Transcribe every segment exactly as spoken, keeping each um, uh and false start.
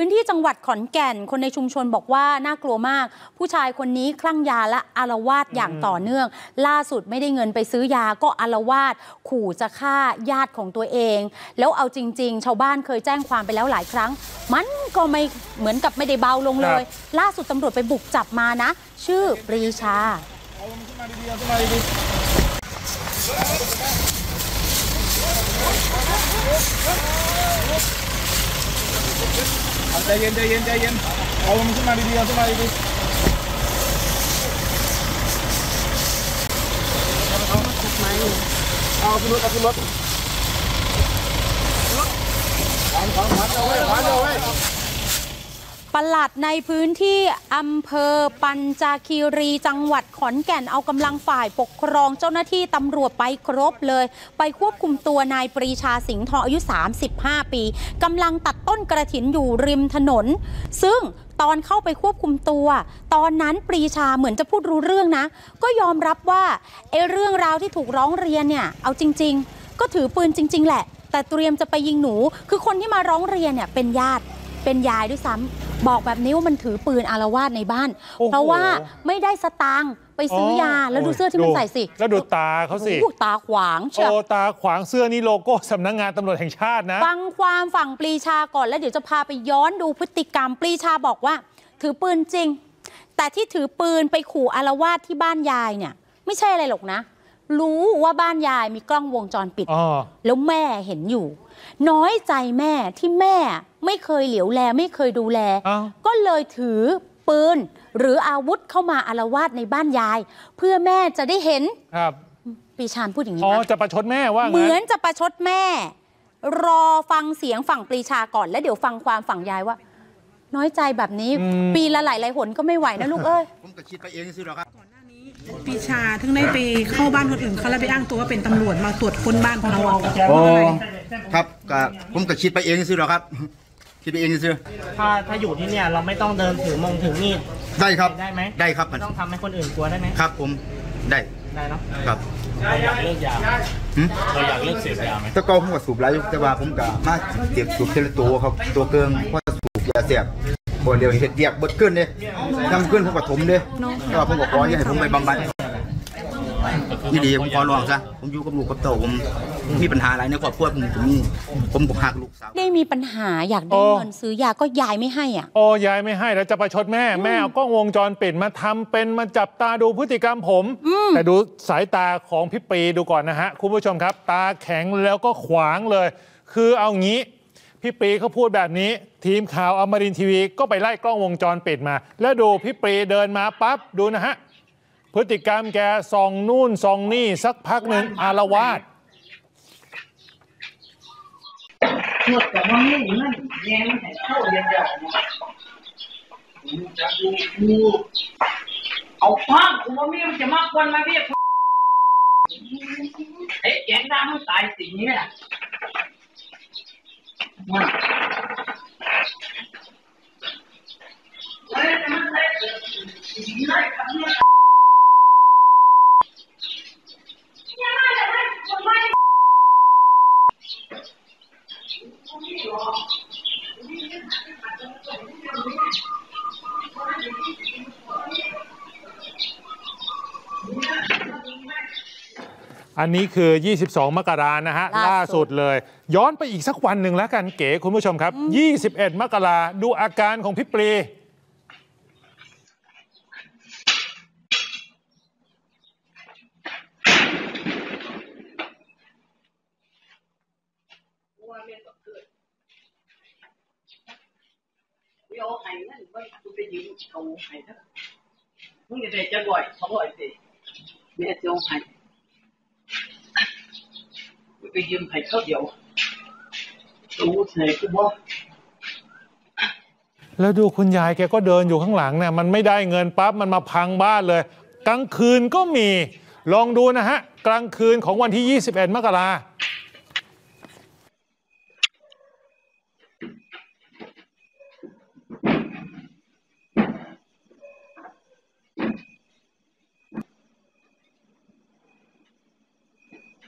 พื้นที่จังหวัดขอนแก่นคนในชุมชนบอกว่าน่ากลัวมากผู้ชายคนนี้คลั่งยาและอาละวาดอย่างต่อเนื่องล่าสุดไม่ได้เงินไปซื้อยาก็อาละวาดขู่จะฆ่าญาติของตัวเองแล้วเอาจริงๆชาวบ้านเคยแจ้งความไปแล้วหลายครั้งมันก็ไม่เหมือนกับไม่ได้เบาลงเลยล่าสุดตำรวจไปบุกจับมานะชื่อปรีชาใจเย็นใจเย็นใจเย็นเอามันขึ้นมาดีๆเอาขึ้นมาดีๆเอาขึ้นรถเอาขึ้นรถผ่านผ่านผ่านเอาไว้ผ่านเอาไว้ปลัดในพื้นที่อำเภอปัญจคีรีจังหวัดขอนแก่นเอากำลังฝ่ายปกครองเจ้าหน้าที่ตำรวจไปครบเลยไปควบคุมตัวนายปรีชาสิงห์ทองอายุสามสิบห้าปีกำลังตัดต้นกระถินอยู่ริมถนนซึ่งตอนเข้าไปควบคุมตัวตอนนั้นปรีชาเหมือนจะพูดรู้เรื่องนะก็ยอมรับว่าไอ้เรื่องราวที่ถูกร้องเรียนเนี่ยเอาจริงๆก็ถือปืนจริงๆแหละแต่เตรียมจะไปยิงหนูคือคนที่มาร้องเรียนเนี่ยเป็นญาติเป็นยายด้วยซ้ำบอกแบบนี้ว่ามันถือปืนอาละวาดในบ้านเพราะว่าไม่ได้สตางค์ไปซื้อยาแล้วดูเสื้อที่มันใส่สิแล้วดูตาเขาสิตาขวางเชียวโอ้ตาขวางเสื้อนี่โลโก้สำนักงานตำรวจแห่งชาตินะฟังความฝั่งปรีชาก่อนแล้วเดี๋ยวจะพาไปย้อนดูพฤติกรรมปรีชาบอกว่าถือปืนจริงแต่ที่ถือปืนไปขู่อาละวาดที่บ้านยายเนี่ยไม่ใช่อะไรหรอกนะรู้ว่าบ้านยายมีกล้องวงจรปิดแล้วแม่เห็นอยู่น้อยใจแม่ที่แม่ไม่เคยเหลียวแลไม่เคยดูแลก็เลยถือปืนหรืออาวุธเข้ามาอาละวาดในบ้านยายเพื่อแม่จะได้เห็นครับปรีชาพูดอย่างนี้อ๋อจะประชดแม่ว่าเหมือนจะประชดแม่รอฟังเสียงฝั่งปรีชาก่อนแล้วเดี๋ยวฟังความฝั่งยายว่าน้อยใจแบบนี้ปีละหลายหลายหนก็ไม่ไหวนะลูกเอ้ยผมก็คิดไปเองสิหรอครับปรีชาถึงได้ไปเข้าบ้านคนอื่นเขาแล้วไปอ้างตัวว่าเป็นตำรวจมาตรวจค้นบ้านเขาอ่ะโอ้ครับก็ผมก็คิดไปเองสิหรอครับคิดไปเองสิถ้าถ้าอยู่ที่เนี่ยเราไม่ต้องเดินถือมงถือมีดได้ครับได้ไหมได้ครับไม่ต้องทำให้คนอื่นกลัวได้ไหมครับผมได้ได้เนาะครับเราอยากเลิกยาเราอยากเลิกเสพยาไหมถ้าก็ผมก็สูบไรแต่ว่าผมก็มาเก็บสูบเทเลตัวครับตัวเกินเพราะสูบยาเสพคนเดียวเห็ดเดียกบดขึ้นเลยทำขึ้นผมก็ถมเลยแต่ว่าผมก็ขออย่าให้ผมไปบำบัดนี่ดีผมขอลองซะผมอยู่กับลูกกับเต่าผมมีปัญหาอะไรในครอบครัวผมผมมีผมบอกหักลูกสาวได้มีปัญหาอยากได้เงินซื้อยาก็ยายไม่ให้อ่ะโอ้ยายไม่ให้แล้วจะประชดแม่แม่เอากล้องวงจรปิดมาทำเป็นมาจับตาดูพฤติกรรมผมแต่ดูสายตาของพี่ปีดูก่อนนะฮะคุณผู้ชมครับตาแข็งแล้วก็ขวางเลยคือเอางี้พี่ปีเขาพูดแบบนี้ทีมข่าวอมรินทร์ทีวีก็ไปไล่กล้องวงจรปิดมาแล้วดูพี่ปีเดินมาปั๊บดูนะฮะพฤติกรรมแกส่องนู่นส่องนี่สักพักหนึ่งอาละวาดเอาฟังกูว่ามีมันจะมากกว่ามาเรียกเอ๊ะแกงน้ำมันตายสิ่งนี้น่ะมันเฮ้ยมันได้สิ่งไหนครับเนี่ยอันนี้คือยี่สิบสองมกราคมนะฮะล่าสุดเลยย้อนไปอีกสักวันหนึ่งแล้วกันเก๋คุณผู้ชมครับยี่สิบเอ็ดมกราคมดูอาการของพี่ปรีเอาไห้นั่นว่ากูไปยืมเอาไห้ทั้งมึงจะได้จะบ่อยเขาบ่อยสิแม่จะเอาไห้กูไปยืมไห้เขาเดียวรู้เฉยกูบอกแล้วดูคุณยายแกก็เดินอยู่ข้างหลังเนี่ยมันไม่ได้เงินปั๊บมันมาพังบ้านเลยกลางคืนก็มีลองดูนะฮะกลางคืนของวันที่ยี่สิบเอ็ดมกราคม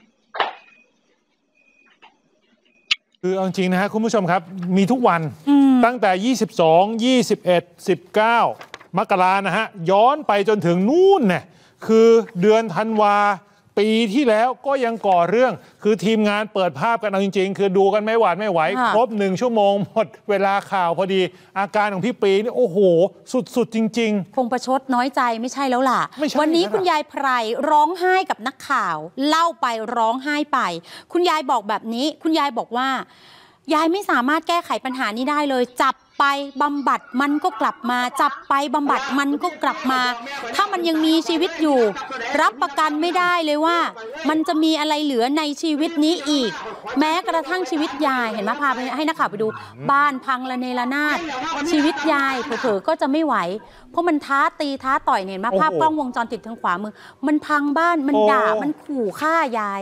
คือเอาจริงนะฮะคุณผู้ชมครับมีทุกวันตั้งแต่ยี่สิบสอง ยี่สิบเอ็ด สิบเก้า มกรานะฮะย้อนไปจนถึงนู่นเนี่ยคือเดือนธันวาปีที่แล้วก็ยังก่อเรื่องคือทีมงานเปิดภาพกันเอาจริงๆคือดูกันไม่หวาดไม่ไหวครบหนึ่งชั่วโมงหมดเวลาข่าวพอดีอาการของพี่ปีนี่โอ้โหสุดๆจริงๆคงประชดน้อยใจไม่ใช่แล้วล่ะไม่ใช่วันนี้คุณยายไพรร้องไห้กับนักข่าว เล่าไปร้องไห้ไป คุณยายบอกแบบนี้คุณยายบอกว่ายายไม่สามารถแก้ไขปัญหานี้ได้เลยจับไปบำบัดมันก็กลับมาจับไปบำบัดมันก็กลับมา ถ้ามันยังมีชีวิตอยู่ รับประกันไม่ได้เลยว่า มันจะมีอะไรเหลือในชีวิตนี้อีก แม้กระทั่งชีวิตยายเห็นไหมพาไปให้นักข่าวไปดูบ้านพังระเนระนาดชีวิตยายเผลอๆก็จะไม่ไหวเพราะมันท้าตีท้าต่อยเนี่ยมาภาพกล้องวงจรปิดทางขวามือมันพังบ้านมันด่ามันขู่ฆ่ายาย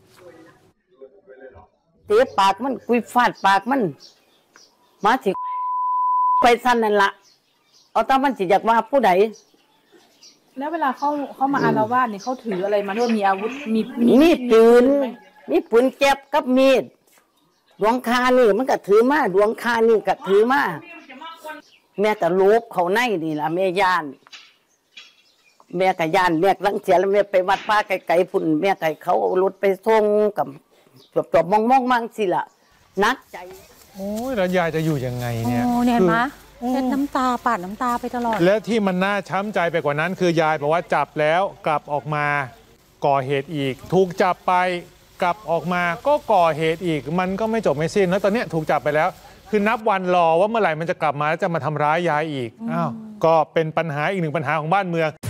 เตะปากมันกุยฟาดปากมันมาสิไปสั้นนั่นละเอาตามันสิอยากว่าผู้ใดแล้วเวลาเขาเขามาอาละวาดเนี่ยเขาถืออะไรมาด้วยมีอาวุธมีมีปืนมีปืนแก๊ปกับมีดดวงคานี่มันก็ถือมาดวงคานี่ก็ถือมาแม่ก็ลบเขาในนี่ล่ะแม่ย่านแม่ก็ย่านแม่ลังเสียแล้วแม่ไปวัดป้าไกลๆพุ่นแม่ไก่เขาเอารถไปส่งกับจบๆมองๆมั่งสิล่ะนักใจโอ้ยแล้วยายจะอยู่ยังไงเนี่ยโอ้เนี่ยเห็นไหมเช็ดน้ำตาปาดน้ำตาไปตลอดและที่มันน่าช้ำใจไปกว่านั้นคือยายบอกว่าจับแล้วกลับออกมาก่อเหตุอีกถูกจับไปกลับออกมาก็ก่อเหตุอีกมันก็ไม่จบไม่สิ้นแล้วตอนนี้ถูกจับไปแล้วคือนับวันรอว่าเมื่อไหร่มันจะกลับมาแล้วจะมาทำร้ายยายอีกอ้าวก็เป็นปัญหาอีกหนึ่งปัญหาของบ้านเมือง